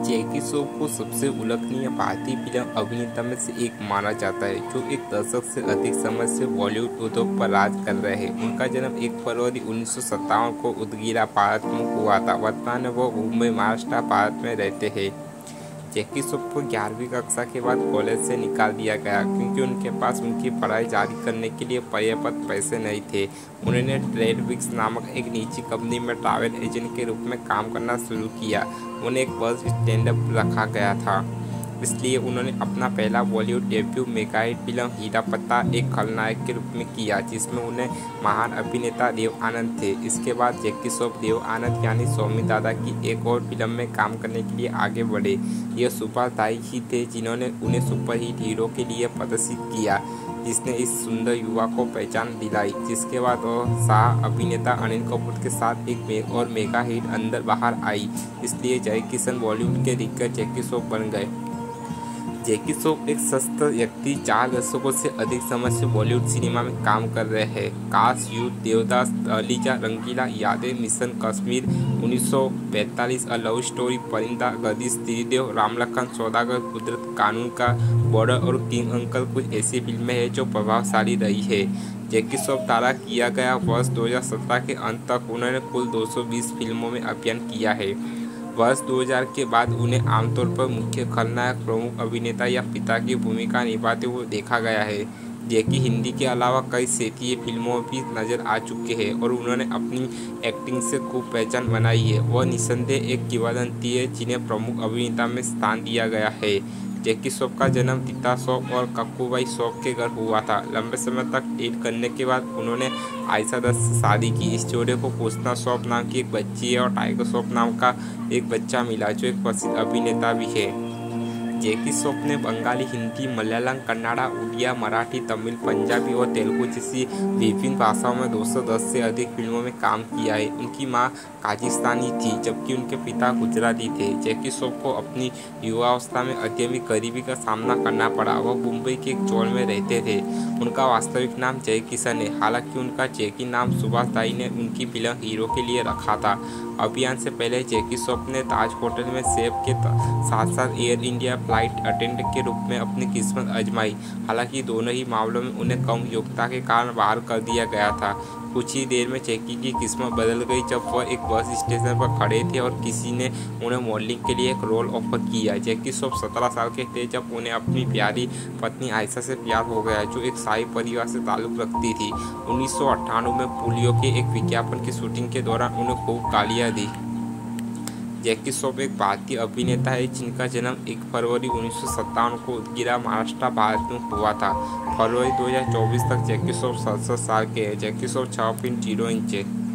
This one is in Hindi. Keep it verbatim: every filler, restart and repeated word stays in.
जैकी श्रॉफ को सबसे उल्लेखनीय भारतीय फिल्म अभिनेता में से एक माना जाता है, जो एक दशक से अधिक समय से बॉलीवुड उद्योग पर राज कर रहे हैं। उनका जन्म एक फरवरी उन्नीस सौ सत्तावन को उदगीर, भारत में हुआ था। वर्तमान में वो मुंबई, महाराष्ट्र, भारत में रहते हैं। जैकी श्रॉफ को ग्यारहवीं कक्षा के बाद कॉलेज से निकाल दिया गया, क्योंकि उनके पास उनकी पढ़ाई जारी करने के लिए पर्याप्त पैसे नहीं थे। उन्होंने ट्रेडविक्स नामक एक निजी कंपनी में ट्रैवल एजेंट के रूप में काम करना शुरू किया। उन्हें एक बस स्टैंड अप रखा गया था, इसलिए उन्होंने अपना पहला Bollywood debut mega hit film Heera Patta एक खलनायक के रूप में किया, जिसमें उन्हें महान अभिनेता देव आनंद थे। इसके बाद जैकी श्रॉफ देव आनंद यानी स्वामी दादा की एक और फिल्म में काम करने के लिए आगे बढ़े। यह सुभाष दाई ही थे जिन्होंने उन्हें सुपरहिट हीरो के लिए प्रदर्शित किया, जिसने इस सुंदर युवा को पहचान दिलाई। जिसके बाद वह शाह अभिनेता अनिल कपूर के साथ एक मे और मेगा हिट अंदर बाहर आई, इसलिए जय किशन बॉलीवुड के दिग्गज जैकी श्रॉफ बन गए। जैकी श्रॉफ एक सशक्त व्यक्ति चार दशकों से अधिक समय से बॉलीवुड सिनेमा में काम कर रहे हैं। काश, युद्ध, देवदास, अलीजा, रंगीला, यादें, मिशन कश्मीर, उन्नीस सौ पैंतालीस, अ लव स्टोरी, परिंदा, गर्दिश, त्रिदेव, रामलखन, सौदागर, कुदरत, कानून का, बॉर्डर और किंग अंकल कुछ ऐसी फिल्में हैं जो प्रभावशाली रही है। जैकी श्रॉफ द्वारा किया गया वर्ष दो हज़ार सत्रह के अंत तक उन्होंने कुल दो सौ बीस फिल्मों में अभिनय किया है। वर्ष दो हज़ार के बाद उन्हें आमतौर पर मुख्य खलनायक, प्रमुख अभिनेता या पिता की भूमिका निभाते हुए देखा गया है। जैकी हिंदी के अलावा कई क्षेत्रीय फिल्मों में भी नजर आ चुके हैं और उन्होंने अपनी एक्टिंग से खूब पहचान बनाई है। वह निस्संदेह एक किंवदंती है जिन्हें प्रमुख अभिनेता में स्थान दिया गया है। जैकी श्रॉफ का जन्म तीता श्रॉफ और कक्कूबाई श्रॉफ के घर हुआ था। लंबे समय तक डेट करने के बाद उन्होंने आयशा दत्त से शादी की। इस जोड़े को पूछना श्रॉफ नाम की एक बच्ची है और टाइगर श्रॉफ नाम का एक बच्चा मिला, जो एक प्रसिद्ध अभिनेता भी है। जैकी श्रॉफ ने बंगाली, हिंदी, मलयालम, कन्नड़ा, उड़िया, मराठी, तमिल, पंजाबी और तेलुगु जैसी विभिन्न भाषाओं में दो सौ दस से अधिक फिल्मों में काम किया है। उनकी मां काजिस्तानी थी, जबकि उनके पिता गुजराती थे। जैकी श्रॉफ को अपनी युवावस्था में अत्यधिक गरीबी का सामना करना पड़ा। वह मुंबई के एक चौड़ में रहते थे। उनका वास्तविक नाम जय किशन है, हालांकि उनका जैकी नाम सुभाष दाई ने उनकी फिल्म हीरो के लिए रखा था। अभियान से पहले जैकी श्रॉफ ने ताज होटल में शेफ के साथ साथ एयर इंडिया फ्लाइट अटेंडेंट के रूप में अपनी किस्मत आजमाई। हालांकि दोनों ही मामलों में उन्हें कम योग्यता के कारण बाहर कर दिया गया था। कुछ ही देर में जैकी की किस्मत बदल गई जब वह एक बस स्टेशन पर खड़े थे और किसी ने उन्हें मॉडलिंग के लिए एक रोल ऑफर किया। जैकी श्रॉफ सत्रह साल के थे जब उन्हें अपनी प्यारी पत्नी आयशा से प्यार हो गया, जो एक शाही परिवार से ताल्लुक रखती थी। उन्नीस सौ अट्ठानवे में पोलियो के एक विज्ञापन की शूटिंग के दौरान उन्हें खूब गालियाँ दी। जैकी श्रॉफ एक भारतीय अभिनेता है जिनका जन्म एक फरवरी उन्नीस सौ सत्तावन को उदगीर, महाराष्ट्र, भारत में हुआ था। फरवरी दो हज़ार चौबीस तक जैकी श्रॉफ सड़सठ साल के हैं। जैकी श्रॉफ छः फीट जीरो इंच है।